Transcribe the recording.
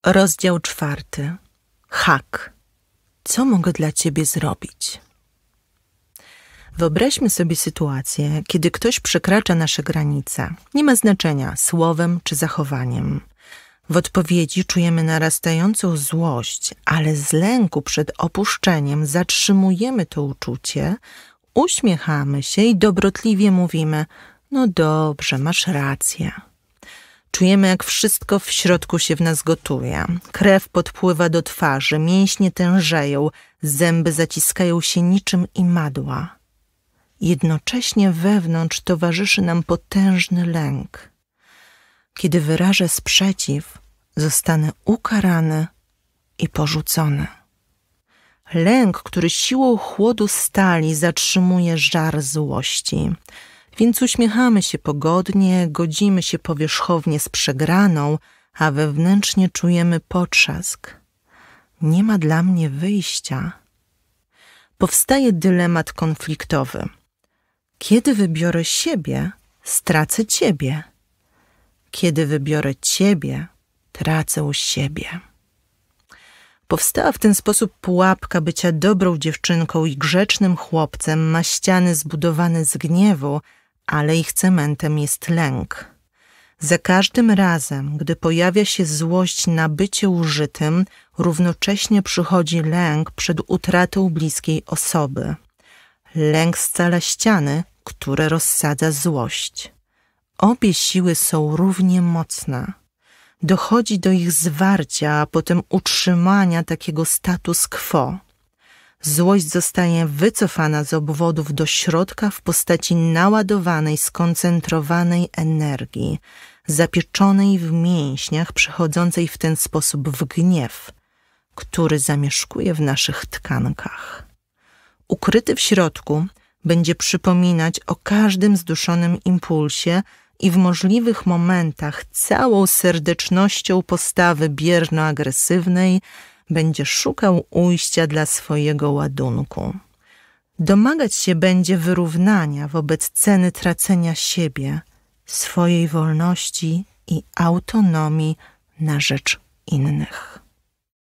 Rozdział 4. Hak. Co mogę dla ciebie zrobić? Wyobraźmy sobie sytuację, kiedy ktoś przekracza nasze granice. Nie ma znaczenia, słowem czy zachowaniem. W odpowiedzi czujemy narastającą złość, ale z lęku przed opuszczeniem zatrzymujemy to uczucie, uśmiechamy się i dobrotliwie mówimy: no dobrze, masz rację. Czujemy, jak wszystko w środku się w nas gotuje. Krew podpływa do twarzy, mięśnie tężeją, zęby zaciskają się niczym imadła. Jednocześnie wewnątrz towarzyszy nam potężny lęk. Kiedy wyrażę sprzeciw, zostanę ukarany i porzucony. Lęk, który siłą chłodu stali zatrzymuje żar złości. Więc uśmiechamy się pogodnie, godzimy się powierzchownie z przegraną, a wewnętrznie czujemy potrzask. Nie ma dla mnie wyjścia. Powstaje dylemat konfliktowy. Kiedy wybiorę siebie, stracę ciebie. Kiedy wybiorę ciebie, tracę siebie. Powstała w ten sposób pułapka bycia dobrą dziewczynką i grzecznym chłopcem, ma ściany zbudowane z gniewu, ale ich cementem jest lęk. Za każdym razem, gdy pojawia się złość na bycie użytym, równocześnie przychodzi lęk przed utratą bliskiej osoby. Lęk scala ściany, które rozsadza złość. Obie siły są równie mocne. Dochodzi do ich zwarcia, a potem utrzymania takiego status quo. Złość zostaje wycofana z obwodów do środka w postaci naładowanej, skoncentrowanej energii, zapieczonej w mięśniach, przechodzącej w ten sposób w gniew, który zamieszkuje w naszych tkankach. Ukryty w środku będzie przypominać o każdym zduszonym impulsie i w możliwych momentach całą serdecznością postawy bierno-agresywnej będzie szukał ujścia dla swojego ładunku. Domagać się będzie wyrównania wobec ceny tracenia siebie, swojej wolności i autonomii na rzecz innych.